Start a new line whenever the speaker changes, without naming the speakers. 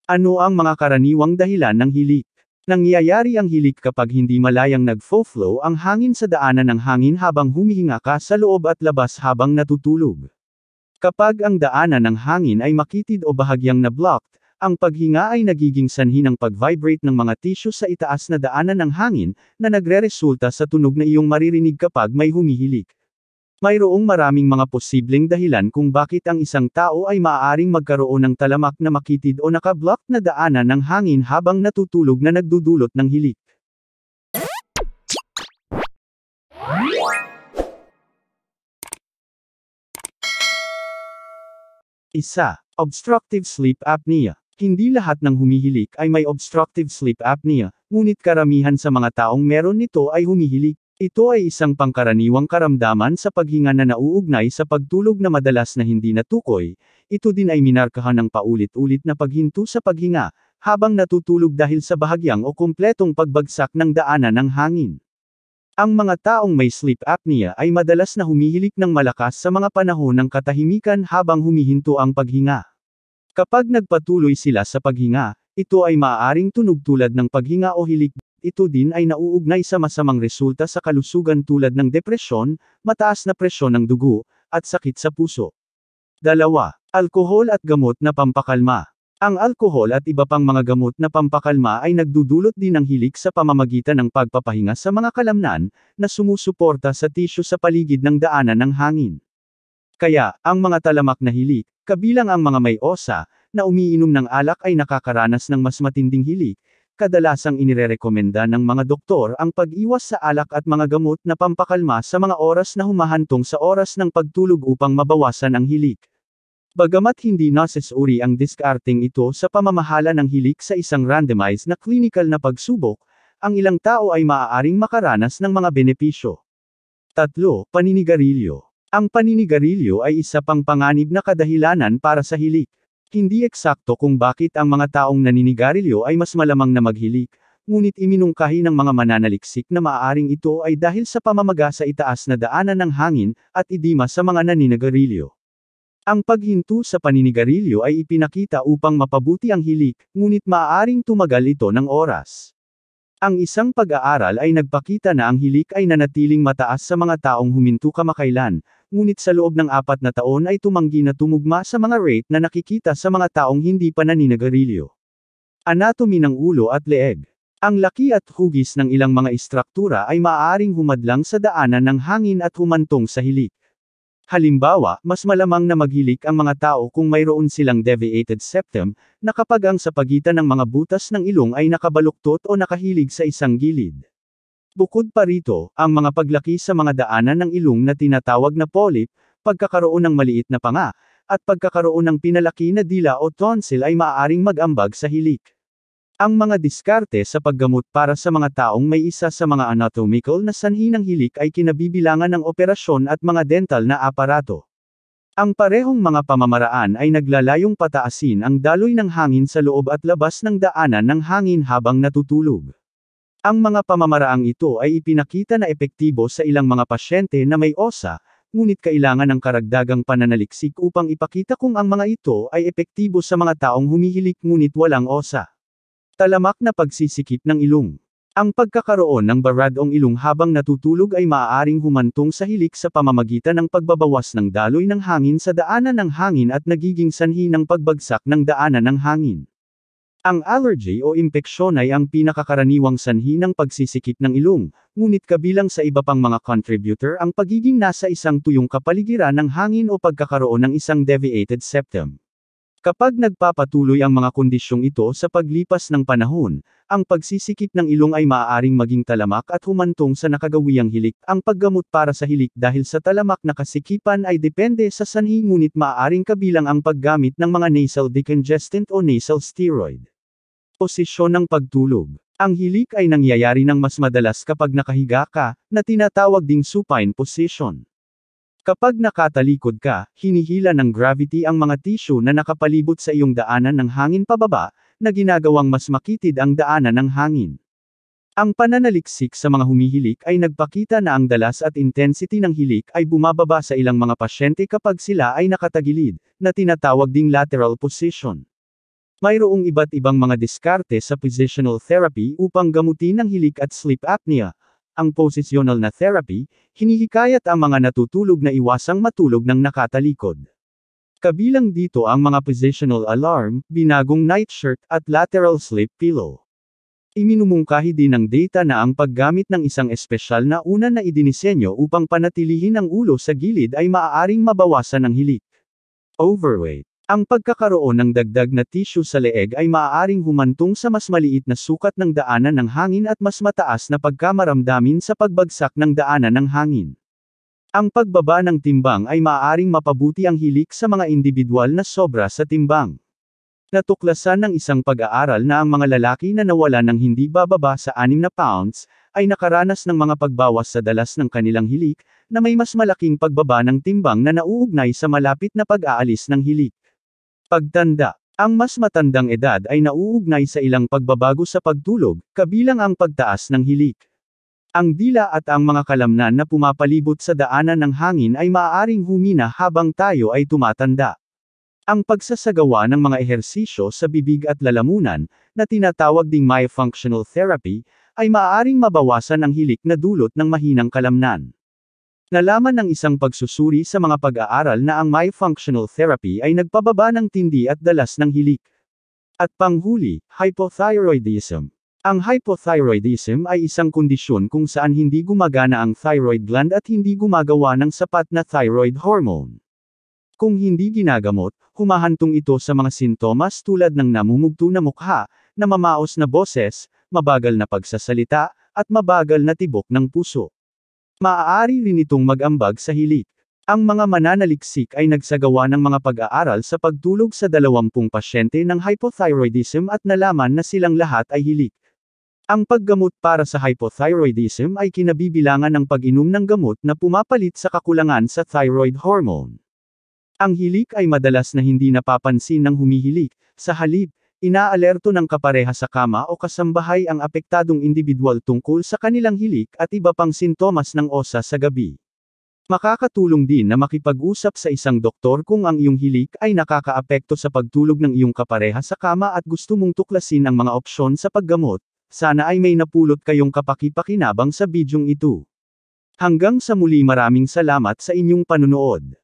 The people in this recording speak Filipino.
Ano ang mga karaniwang dahilan ng hilik? Nangyayari ang hilik kapag hindi malayang nag-flow ang hangin sa daanan ng hangin habang humihinga ka sa loob at labas habang natutulog. Kapag ang daanan ng hangin ay makitid o bahagyang na-blocked, ang paghinga ay nagiging sanhi ng pag-vibrate ng mga tissue sa itaas na daanan ng hangin, na nagreresulta sa tunog na iyong maririnig kapag may humihilik. Mayroong maraming mga posibleng dahilan kung bakit ang isang tao ay maaaring magkaroon ng talamak na makitid o naka-block na daanan ng hangin habang natutulog na nagdudulot ng hilik. Isa. Obstructive sleep apnea. Hindi lahat ng humihilik ay may obstructive sleep apnea, ngunit karamihan sa mga taong meron nito ay humihilik. Ito ay isang pangkaraniwang karamdaman sa paghinga na nauugnay sa pagtulog na madalas na hindi natukoy. Ito din ay minarkahan ng paulit-ulit na paghinto sa paghinga, habang natutulog dahil sa bahagyang o kumpletong pagbagsak ng daanan ng hangin. Ang mga taong may sleep apnea ay madalas na humihilik ng malakas sa mga panahon ng katahimikan habang humihinto ang paghinga. Kapag nagpatuloy sila sa paghinga, ito ay maaaring tunog tulad ng paghinga o hilik. Ito din ay nauugnay sa masamang resulta sa kalusugan tulad ng depresyon, mataas na presyon ng dugo, at sakit sa puso. 2. Alkohol at gamot na pampakalma. Ang alkohol at iba pang mga gamot na pampakalma ay nagdudulot din ng hilik sa pamamagitan ng pagpapahinga sa mga kalamnan, na sumusuporta sa tissue sa paligid ng daanan ng hangin. Kaya, ang mga talamak na hilik, kabilang ang mga may osa, na umiinom ng alak ay nakakaranas ng mas matinding hilik. Kadalasang inirerekomenda ng mga doktor ang pag-iwas sa alak at mga gamot na pampakalma sa mga oras na humahantong sa oras ng pagtulog upang mabawasan ang hilik. Bagamat hindi nasesuri ang diskarteng ito sa pamamahala ng hilik sa isang randomized na clinical na pagsubok, ang ilang tao ay maaaring makaranas ng mga benepisyo. 3. Paninigarilyo. Ang paninigarilyo ay isa pang panganib na kadahilanan para sa hilik. Hindi eksakto kung bakit ang mga taong naninigarilyo ay mas malamang na maghilik, ngunit iminungkahi ng mga mananaliksik na maaaring ito ay dahil sa pamamaga sa itaas na daanan ng hangin, at edema sa mga naninigarilyo. Ang paghinto sa paninigarilyo ay ipinakita upang mapabuti ang hilik, ngunit maaaring tumagal ito ng oras. Ang isang pag-aaral ay nagpakita na ang hilik ay nanatiling mataas sa mga taong huminto kamakailan, ngunit sa loob ng 4 na taon ay tumanggi na tumugma sa mga rate na nakikita sa mga taong hindi pa naninigarilyo. Anatomy ng ulo at leeg. Ang laki at hugis ng ilang mga istruktura ay maaaring humadlang sa daanan ng hangin at humantong sa hilik. Halimbawa, mas malamang na maghilik ang mga tao kung mayroon silang deviated septum, na kapag ang sa pagitan ng mga butas ng ilong ay nakabaluktot o nakahilig sa isang gilid. Bukod pa rito, ang mga paglaki sa mga daanan ng ilong na tinatawag na polyp, pagkakaroon ng maliit na panga, at pagkakaroon ng pinalaki na dila o tonsil ay maaaring mag-ambag sa hilik. Ang mga diskarte sa paggamot para sa mga taong may isa sa mga anatomical na sanhi ng hilik ay kinabibilangan ng operasyon at mga dental na aparato. Ang parehong mga pamamaraan ay naglalayong pataasin ang daloy ng hangin sa loob at labas ng daanan ng hangin habang natutulog. Ang mga pamamaraang ito ay ipinakita na epektibo sa ilang mga pasyente na may osa, ngunit kailangan ng karagdagang pananaliksik upang ipakita kung ang mga ito ay epektibo sa mga taong humihilik ngunit walang osa. Talamak na pagsisikip ng ilong. Ang pagkakaroon ng baradong ilong habang natutulog ay maaaring humantong sa hilik sa pamamagitan ng pagbabawas ng daloy ng hangin sa daanan ng hangin at nagiging sanhi ng pagbagsak ng daanan ng hangin. Ang allergy o impeksyon ay ang pinakakaraniwang sanhi ng pagsisikip ng ilong, ngunit kabilang sa iba pang mga contributor ang pagiging nasa isang tuyong kapaligiran ng hangin o pagkakaroon ng isang deviated septum. Kapag nagpapatuloy ang mga kondisyong ito sa paglipas ng panahon, ang pagsisikip ng ilong ay maaaring maging talamak at humantong sa nakagawiyang hilik. Ang paggamot para sa hilik dahil sa talamak na kasikipan ay depende sa sanhi ngunit maaaring kabilang ang paggamit ng mga nasal decongestant o nasal steroid. Posisyon ng pagtulog. Ang hilik ay nangyayari ng mas madalas kapag nakahiga ka, na tinatawag ding supine position. Kapag nakatalikod ka, hinihila ng gravity ang mga tissue na nakapalibot sa iyong daanan ng hangin pababa, na ginagawang mas makitid ang daanan ng hangin. Ang pananaliksik sa mga humihilik ay nagpakita na ang dalas at intensity ng hilik ay bumababa sa ilang mga pasyente kapag sila ay nakatagilid, na tinatawag ding lateral position. Mayroong iba't ibang mga diskarte sa positional therapy upang gamutin ang hilik at sleep apnea. Ang positional na therapy, hinihikayat ang mga natutulog na iwasang matulog ng nakatalikod. Kabilang dito ang mga positional alarm, binagong nightshirt, at lateral sleep pillow. Iminumungkahi din ng data na ang paggamit ng isang espesyal na unan na idinisenyo upang panatilihin ang ulo sa gilid ay maaaring mabawasan ang hilik. Overweight. Ang pagkakaroon ng dagdag na tissue sa leeg ay maaaring humantong sa mas maliit na sukat ng daanan ng hangin at mas mataas na pagkamaramdamin sa pagbagsak ng daanan ng hangin. Ang pagbaba ng timbang ay maaaring mapabuti ang hilik sa mga individual na sobra sa timbang. Natuklasan ng isang pag-aaral na ang mga lalaki na nawalan ng hindi bababa sa 6 na pounds, ay nakaranas ng mga pagbawas sa dalas ng kanilang hilik, na may mas malaking pagbaba ng timbang na nauugnay sa malapit na pag-aalis ng hilik. Pagtanda. Ang mas matandang edad ay nauugnay sa ilang pagbabago sa pagtulog, kabilang ang pagtaas ng hilik. Ang dila at ang mga kalamnan na pumapalibot sa daanan ng hangin ay maaaring humina habang tayo ay tumatanda. Ang pagsasagawa ng mga ehersisyo sa bibig at lalamunan, na tinatawag ding myofunctional therapy, ay maaaring mabawasan ang hilik na dulot ng mahinang kalamnan. Nalaman ng isang pagsusuri sa mga pag-aaral na ang myofunctional therapy ay nagpababa ng tindi at dalas ng hilik. At panghuli, hypothyroidism. Ang hypothyroidism ay isang kondisyon kung saan hindi gumagana ang thyroid gland at hindi gumagawa ng sapat na thyroid hormone. Kung hindi ginagamot, humahantong ito sa mga sintomas tulad ng namumugto na mukha, namamaos na boses, mabagal na pagsasalita, at mabagal na tibok ng puso. Maaari rin itong mag-ambag sa hilik. Ang mga mananaliksik ay nagsagawa ng mga pag-aaral sa pagtulog sa 20 pasyente ng hypothyroidism at nalaman na silang lahat ay hilik. Ang paggamot para sa hypothyroidism ay kinabibilangan ng pag-inom ng gamot na pumapalit sa kakulangan sa thyroid hormone. Ang hilik ay madalas na hindi napapansin ng humihilik, sa halip, inaalerto ng kapareha sa kama o kasambahay ang apektadong individual tungkol sa kanilang hilik at iba pang sintomas ng OSA sa gabi. Makakatulong din na makipag-usap sa isang doktor kung ang iyong hilik ay nakakaapekto sa pagtulog ng iyong kapareha sa kama at gusto mong tuklasin ang mga opsyon sa paggamot. Sana ay may napulot kayong kapaki-pakinabang sa bidyong ito. Hanggang sa muli, maraming salamat sa inyong panunood.